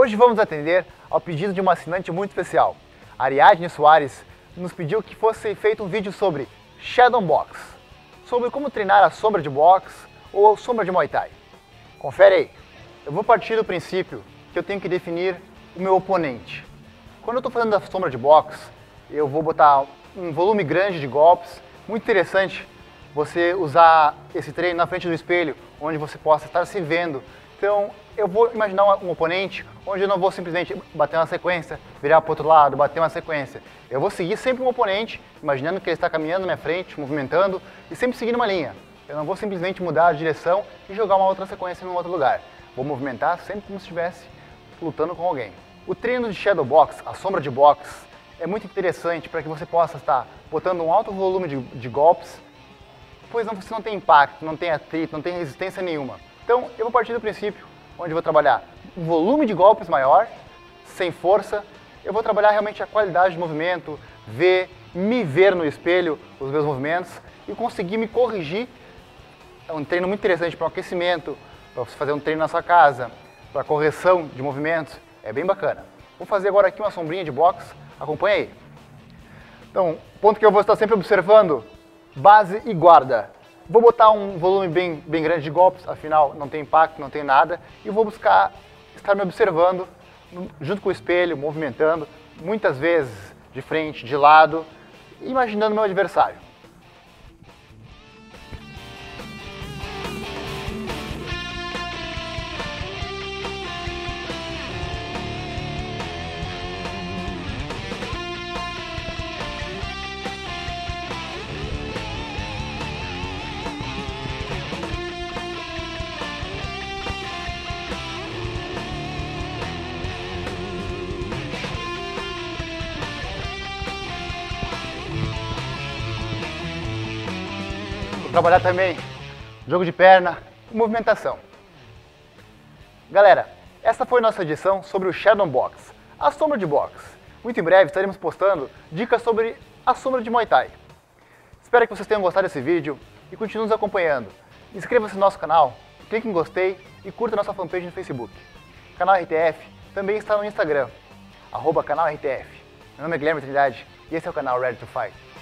Hoje vamos atender ao pedido de uma assinante muito especial. A Ariadne Soares nos pediu que fosse feito um vídeo sobre Shadow Box, sobre como treinar a sombra de boxe ou a sombra de Muay Thai. Confere aí. Eu vou partir do princípio que eu tenho que definir o meu oponente. Quando eu estou fazendo a sombra de boxe, eu vou botar um volume grande de golpes. Muito interessante você usar esse treino na frente do espelho, onde você possa estar se vendo. Então, eu vou imaginar um oponente onde eu não vou simplesmente bater uma sequência, virar para o outro lado, bater uma sequência. Eu vou seguir sempre um oponente, imaginando que ele está caminhando na minha frente, movimentando e sempre seguindo uma linha. Eu não vou simplesmente mudar a direção e jogar uma outra sequência em um outro lugar. Vou movimentar sempre como se estivesse lutando com alguém. O treino de Shadow Box, a sombra de boxe, é muito interessante para que você possa estar botando um alto volume de golpes, pois você não tem impacto, não tem atrito, não tem resistência nenhuma. Então, eu vou partir do princípio onde eu vou trabalhar um volume de golpes maior, sem força. Eu vou trabalhar realmente a qualidade de movimento, me ver no espelho os meus movimentos e conseguir me corrigir. É um treino muito interessante para o aquecimento, para você fazer um treino na sua casa, para correção de movimentos. É bem bacana. Vou fazer agora aqui uma sombrinha de boxe. Acompanha aí. Então, o ponto que eu vou estar sempre observando, base e guarda. Vou botar um volume bem grande de golpes, afinal não tem impacto, não tem nada, e vou buscar estar me observando junto com o espelho, movimentando, muitas vezes de frente, de lado, imaginando meu adversário. Vou trabalhar também jogo de perna e movimentação. Galera, essa foi nossa edição sobre o Shadow Box, a sombra de boxe. Muito em breve estaremos postando dicas sobre a sombra de Muay Thai. Espero que vocês tenham gostado desse vídeo e continuem nos acompanhando. Inscreva-se no nosso canal, clique em gostei e curta nossa fanpage no Facebook. O canal RTF também está no Instagram, @canal RTF. Meu nome é Guilherme Trindade e esse é o canal Ready to Fight.